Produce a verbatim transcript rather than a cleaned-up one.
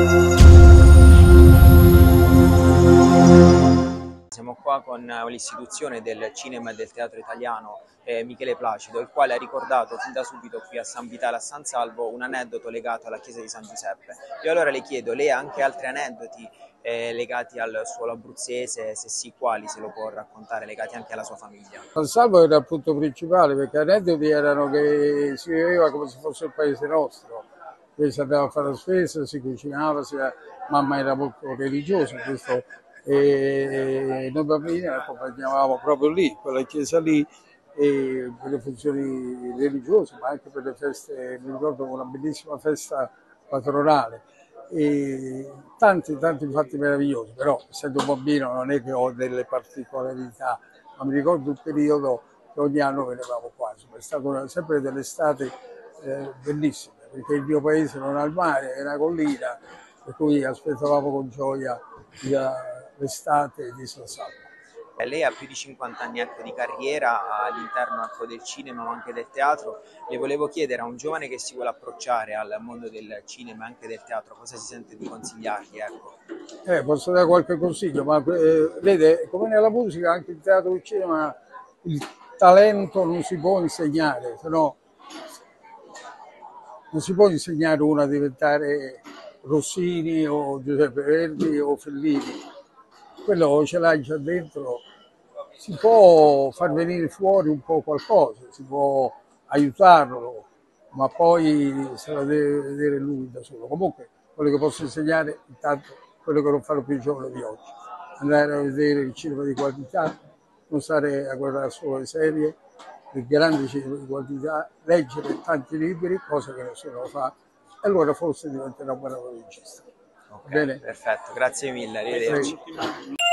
Siamo qua con l'istituzione del cinema e del teatro italiano eh, Michele Placido, il quale ha ricordato fin da subito qui a San Vitale a San Salvo un aneddoto legato alla chiesa di San Giuseppe. Io allora le chiedo, lei ha anche altri aneddoti eh, legati al suolo abruzzese? Se sì, quali se lo può raccontare, legati anche alla sua famiglia? San Salvo era il punto principale, perché aneddoti erano che si viveva come se fosse il paese nostro, dove si andava a fare la spesa, si cucinava, si... mamma era molto religiosa, questo... e noi bambini la accompagnavamo proprio lì, quella chiesa lì, e per le funzioni religiose, ma anche per le feste. Mi ricordo una bellissima festa patronale e tanti tanti fatti meravigliosi, però essendo un bambino non è che ho delle particolarità, ma mi ricordo un periodo che ogni anno venivamo qua, è stato sempre delle estati eh, bellissime, perché il mio paese non ha il mare, è una collina, per cui aspettavamo con gioia l'estate di San Salvo. Lei ha più di cinquanta anni ecco, di carriera all'interno ecco, del cinema ma anche del teatro. Le volevo chiedere a un giovane che si vuole approcciare al mondo del cinema e anche del teatro, cosa si sente di consigliargli? Ecco. Eh, posso dare qualche consiglio, ma eh, vede, come nella musica, anche il teatro e il cinema, il talento non si può insegnare, se no non si può insegnare uno a diventare Rossini o Giuseppe Verdi o Fellini. Quello ce l'hai già dentro, si può far venire fuori un po' qualcosa, si può aiutarlo, ma poi se lo deve vedere lui da solo. Comunque, quello che posso insegnare, intanto, quello che non fanno più i giovani di oggi, andare a vedere il cinema di qualità, non stare a guardare solo le serie, il grande cinema di qualità, leggere tanti libri, cosa che nessuno fa, e allora forse diventerà un bravo regista. Ok, bene? Perfetto, grazie mille, arrivederci.